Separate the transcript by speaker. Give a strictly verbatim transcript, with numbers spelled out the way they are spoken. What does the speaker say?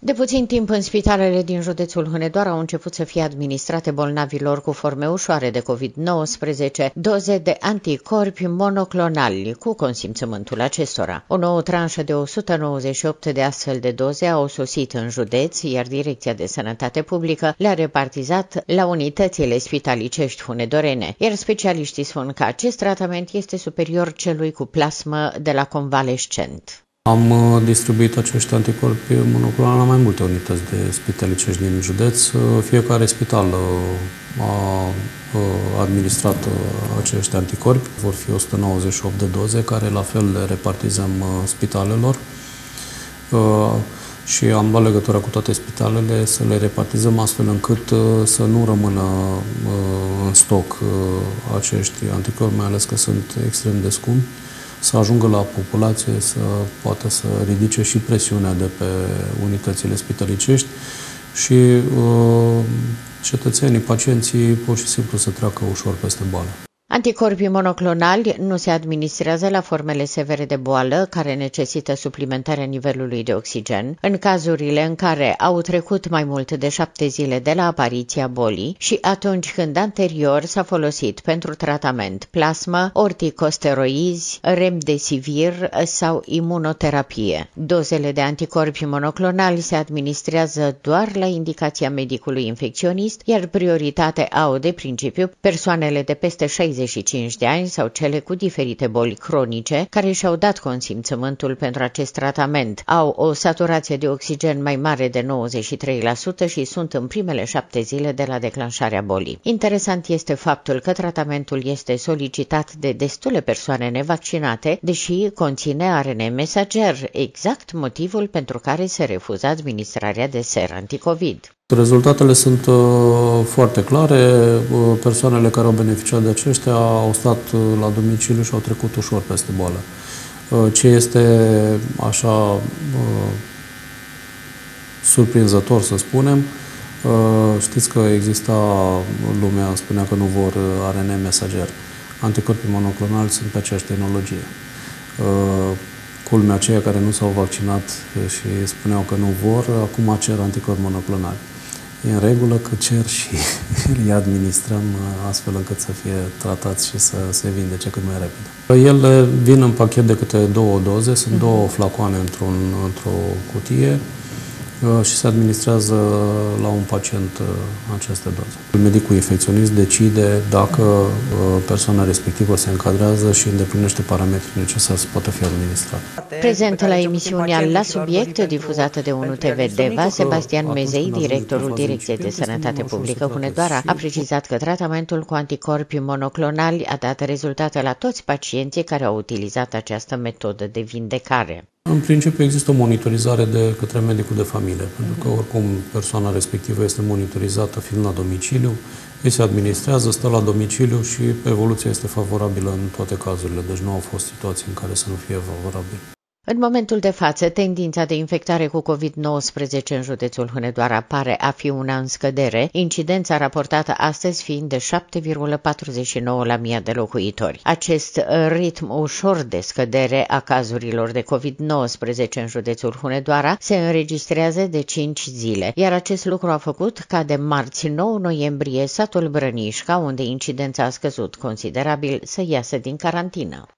Speaker 1: De puțin timp în spitalele din județul Hunedoara au început să fie administrate bolnavilor cu forme ușoare de covid nouăsprezece doze de anticorpi monoclonali cu consimțământul acestora. O nouă tranșă de o sută nouăzeci și opt de astfel de doze au sosit în județ, iar Direcția de Sănătate Publică le-a repartizat la unitățile spitalicești hunedorene, iar specialiștii spun că acest tratament este superior celui cu plasmă de la convalescent.
Speaker 2: Am distribuit acești anticorpi monoclonali la mai multe unități de spitalicești din județ. Fiecare spital a administrat acești anticorpi. Vor fi o sută nouăzeci și opt de doze, care la fel le repartizăm spitalelor. Și am luat legătura cu toate spitalele să le repartizăm astfel încât să nu rămână în stoc acești anticorpi, mai ales că sunt extrem de scumpi, să ajungă la populație, să poată să ridice și presiunea de pe unitățile spitalicești și uh, cetățenii, pacienții, pur și simplu să treacă ușor peste boală.
Speaker 1: Anticorpii monoclonali nu se administrează la formele severe de boală care necesită suplimentarea nivelului de oxigen, în cazurile în care au trecut mai mult de șapte zile de la apariția bolii și atunci când anterior s-a folosit pentru tratament plasmă, orticosteroizi, remdesivir sau imunoterapie. Dozele de anticorpi monoclonali se administrează doar la indicația medicului infecționist, iar prioritate au de principiu persoanele de peste șaizeci și cinci de ani sau cele cu diferite boli cronice care și-au dat consimțământul pentru acest tratament, au o saturație de oxigen mai mare de nouăzeci și trei la sută și sunt în primele șapte zile de la declanșarea bolii. Interesant este faptul că tratamentul este solicitat de destule persoane nevaccinate, deși conține R N A mesager, exact motivul pentru care se refuză administrarea de ser anticovid.
Speaker 2: Rezultatele sunt uh, foarte clare. Uh, persoanele care au beneficiat de aceștia au stat uh, la domiciliu și au trecut ușor peste boală. Uh, ce este așa uh, surprinzător, să spunem, uh, știți că exista, lumea spunea că nu vor R N A mesager. Anticorpii monoclonali sunt pe aceeași tehnologie. Uh, Culmea, aceia care nu s-au vaccinat și spuneau că nu vor, acum cer anticorpi monoclonali. E în regulă că cer și îi administrăm astfel încât să fie tratați și să se vindece cât mai repede. Ele vin în pachet de câte două doze, sunt mm-hmm. două flacoane într-un, într-o cutie și se administrează la un pacient aceste doze. Medicul infecționist decide dacă persoana respectivă se încadrează și îndeplinește parametrii necesari să poată fi administrat.
Speaker 1: Prezent la emisiunea La Subiect, difuzată de unu T V Deva, Sebastian Mezei, directorul Direcției de Sănătate Publică Hunedoara, a precizat că tratamentul cu anticorpi monoclonali a dat rezultate la toți pacienții care au utilizat această metodă de vindecare.
Speaker 2: În principiu există o monitorizare de către medicul de familie, pentru că oricum persoana respectivă este monitorizată fiind la domiciliu, îi se administrează, stă la domiciliu și evoluția este favorabilă în toate cazurile, deci nu au fost situații în care să nu fie favorabil.
Speaker 1: În momentul de față, tendința de infectare cu covid nouăsprezece în județul Hunedoara pare a fi una în scădere, incidența raportată astăzi fiind de șapte virgulă patruzeci și nouă la mie de locuitori. Acest ritm ușor de scădere a cazurilor de covid nouăsprezece în județul Hunedoara se înregistrează de cinci zile, iar acest lucru a făcut ca de marți nouă noiembrie satul Brănișca, unde incidența a scăzut considerabil, să iasă din carantină.